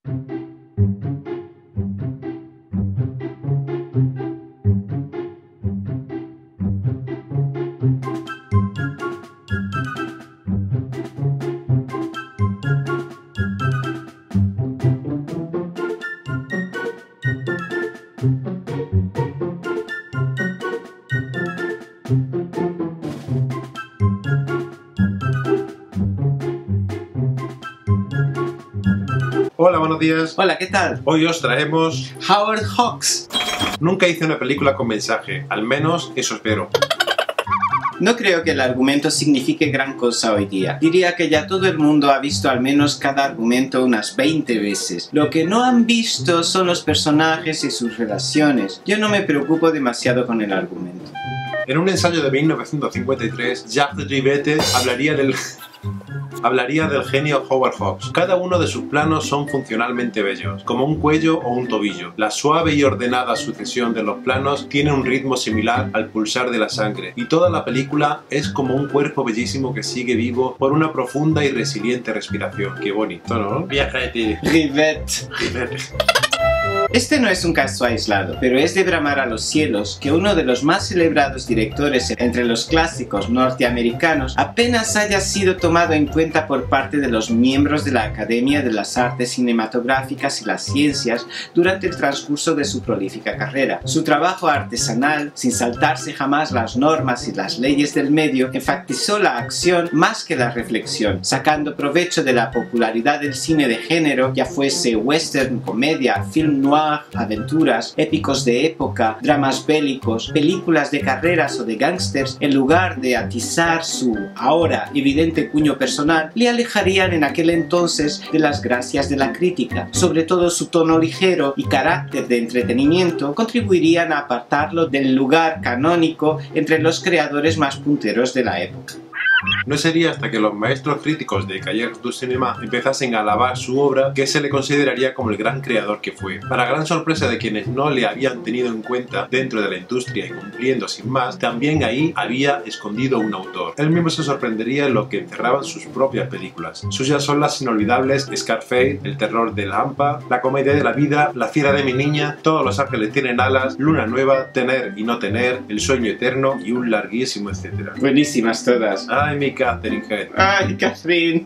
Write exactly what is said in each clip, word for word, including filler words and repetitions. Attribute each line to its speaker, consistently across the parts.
Speaker 1: Hola, buenos días.
Speaker 2: Hola, ¿qué tal?
Speaker 1: Hoy os traemos...
Speaker 2: Howard Hawks.
Speaker 1: Nunca hice una película con mensaje, al menos eso espero.
Speaker 2: No creo que el argumento signifique gran cosa hoy día. Diría que ya todo el mundo ha visto al menos cada argumento unas veinte veces. Lo que no han visto son los personajes y sus relaciones. Yo no me preocupo demasiado con el argumento.
Speaker 1: En un ensayo de mil novecientos cincuenta y tres, Jacques Rivette hablaría del... Hablaría del genio Howard Hawks. Cada uno de sus planos son funcionalmente bellos, como un cuello o un tobillo. La suave y ordenada sucesión de los planos tiene un ritmo similar al pulsar de la sangre, y toda la película es como un cuerpo bellísimo que sigue vivo por una profunda y resiliente respiración. Qué bonito, ¿no? Viajete.
Speaker 2: Rivette.
Speaker 1: Rivette.
Speaker 2: Este no es un caso aislado, pero es de bramar a los cielos que uno de los más celebrados directores entre los clásicos norteamericanos apenas haya sido tomado en cuenta por parte de los miembros de la Academia de las Artes Cinematográficas y las Ciencias durante el transcurso de su prolífica carrera. Su trabajo artesanal, sin saltarse jamás las normas y las leyes del medio, enfatizó la acción más que la reflexión, sacando provecho de la popularidad del cine de género, ya fuese western, comedia, film noir, aventuras, épicos de época, dramas bélicos, películas de carreras o de gángsters. En lugar de atizar su ahora evidente cuño personal, le alejarían en aquel entonces de las gracias de la crítica. Sobre todo su tono ligero y carácter de entretenimiento contribuirían a apartarlo del lugar canónico entre los creadores más punteros de la época.
Speaker 1: No sería hasta que los maestros críticos de Cahiers du Cinéma empezasen a alabar su obra que se le consideraría como el gran creador que fue. Para gran sorpresa de quienes no le habían tenido en cuenta dentro de la industria y cumpliendo sin más, también ahí había escondido un autor. Él mismo se sorprendería en lo que encerraban sus propias películas. Suyas son las inolvidables Scarface, El terror de la hampa, La comedia de la vida, La fiera de mi niña, Todos los ángeles tienen alas, Luna nueva, Tener y no tener, El sueño eterno y un larguísimo etcétera.
Speaker 2: Buenísimas todas.
Speaker 1: Ay, mi Catherine Head.
Speaker 2: ¡Ay, Catherine!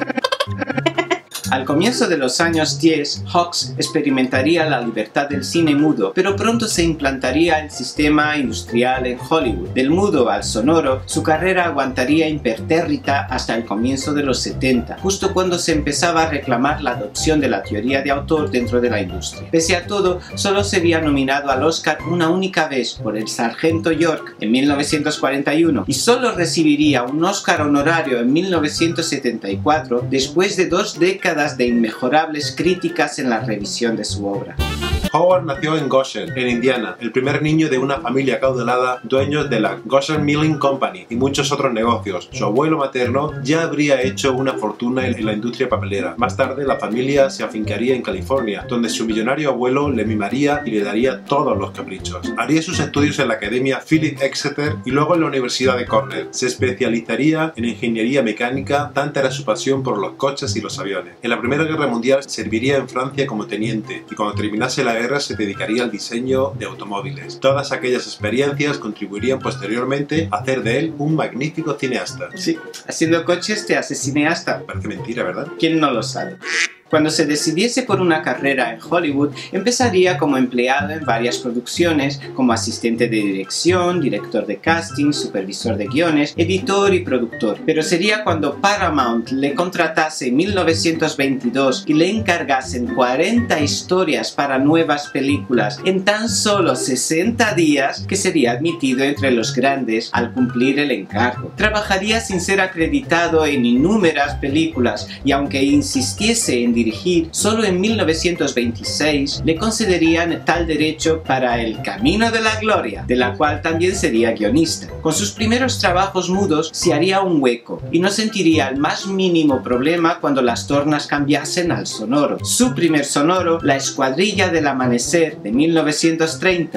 Speaker 2: Al comienzo de los años diez, Hawks experimentaría la libertad del cine mudo, pero pronto se implantaría el sistema industrial en Hollywood. Del mudo al sonoro, su carrera aguantaría impertérrita hasta el comienzo de los setenta, justo cuando se empezaba a reclamar la adopción de la teoría de autor dentro de la industria. Pese a todo, solo sería nominado al Oscar una única vez por El Sargento York en mil novecientos cuarenta y uno y solo recibiría un Oscar honorario en mil novecientos setenta y cuatro después de dos décadas de inmejorables críticas en la revisión de su obra.
Speaker 1: Howard nació en Goshen, en Indiana, el primer niño de una familia acaudalada, dueños de la Goshen Milling Company y muchos otros negocios. Su abuelo materno ya habría hecho una fortuna en la industria papelera. Más tarde, la familia se afincaría en California, donde su millonario abuelo le mimaría y le daría todos los caprichos. Haría sus estudios en la Academia Philip Exeter y luego en la Universidad de Cornell. Se especializaría en ingeniería mecánica, tanta era su pasión por los coches y los aviones. En la Primera Guerra Mundial serviría en Francia como teniente y cuando terminase la guerra se dedicaría al diseño de automóviles. Todas aquellas experiencias contribuirían posteriormente a hacer de él un magnífico cineasta.
Speaker 2: Sí, haciendo coches te hace cineasta.
Speaker 1: Parece mentira, ¿verdad?
Speaker 2: ¿Quién no lo sabe? Cuando se decidiese por una carrera en Hollywood, empezaría como empleado en varias producciones, como asistente de dirección, director de casting, supervisor de guiones, editor y productor. Pero sería cuando Paramount le contratase en mil novecientos veintidós y le encargasen cuarenta historias para nuevas películas en tan solo sesenta días que sería admitido entre los grandes al cumplir el encargo. Trabajaría sin ser acreditado en innumerables películas y aunque insistiese en dirigir, solo en mil novecientos veintiséis le concederían tal derecho para El camino de la gloria, de la cual también sería guionista. Con sus primeros trabajos mudos se haría un hueco y no sentiría el más mínimo problema cuando las tornas cambiasen al sonoro. Su primer sonoro, La escuadrilla del amanecer de mil novecientos treinta.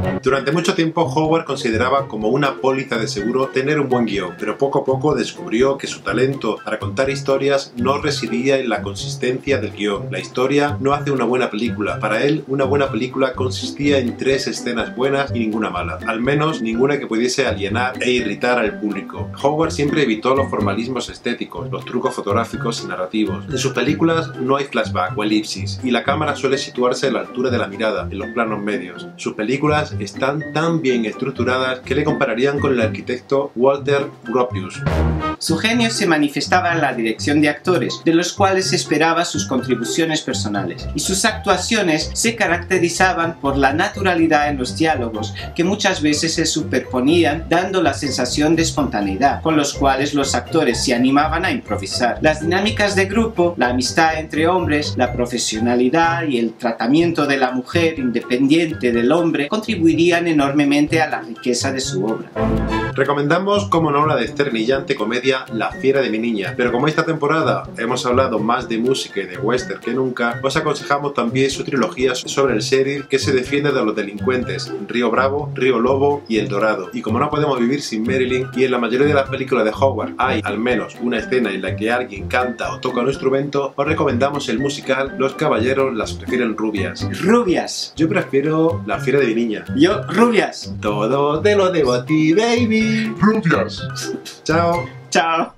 Speaker 1: Durante mucho tiempo Howard consideraba como una póliza de seguro tener un buen guión, pero poco a poco descubrió que su talento para contar historias no residía en la consistencia del guión. La historia no hace una buena película. Para él, una buena película consistía en tres escenas buenas y ninguna mala, al menos ninguna que pudiese alienar e irritar al público. Howard siempre evitó los formalismos estéticos, los trucos fotográficos y narrativos. En sus películas no hay flashback o elipsis, y la cámara suele situarse a la altura de la mirada, en los planos medios. Sus películas están tan bien estructuradas que le compararían con el arquitecto Walter Gropius.
Speaker 2: Su genio se manifestaba en la dirección de actores, de los cuales esperaba sus contribuciones personales, y sus actuaciones se caracterizaban por la naturalidad en los diálogos, que muchas veces se superponían, dando la sensación de espontaneidad, con los cuales los actores se animaban a improvisar. Las dinámicas de grupo, la amistad entre hombres, la profesionalidad y el tratamiento de la mujer independiente del hombre contribuirían enormemente a la riqueza de su obra.
Speaker 1: Recomendamos, como no, la desternillante comedia La fiera de mi niña, pero como esta temporada hemos hablado más de música y de western que nunca, os aconsejamos también su trilogía sobre el sheriff que se defiende de los delincuentes, Río Bravo, Río Lobo y El Dorado. Y como no podemos vivir sin Marilyn, y en la mayoría de las películas de Howard hay al menos una escena en la que alguien canta o toca un instrumento, os recomendamos el musical Los caballeros las prefieren rubias.
Speaker 2: ¡Rubias!
Speaker 1: Yo prefiero La fiera de mi niña.
Speaker 2: Yo, rubias.
Speaker 1: Todo te lo debo a ti, baby.
Speaker 3: Rubias.
Speaker 1: Chao.
Speaker 2: Chao.